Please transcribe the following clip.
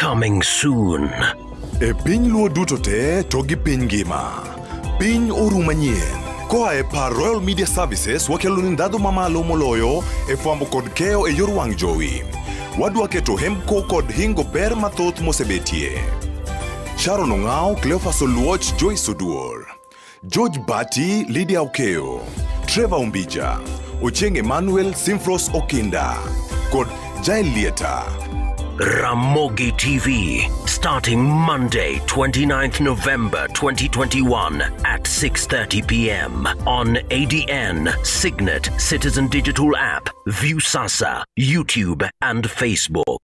Coming soon. E piny luo duto te to gi piny ngima. Piny oru manyien. Koa e par Royal Media Services wakelo ni ndhadhu mamalo moloyo e fwambo kod keyo e yor wang' jowi. Wadwa keto hembko kod hingo ber mathoth mosebetie. Sharon Ong'aw, Cleophas Oluoch, Joyce Oduor. George Bati, Lydia Okeo. Trevor Umbija. Ochieng Emmanuel, Simfros Okinda. Kod Jael Lieta. Ramogi TV, starting Monday, 29th November 2021 at 6:30 p.m. on ADN, Signet, Citizen Digital App, Viewsasa, YouTube and Facebook.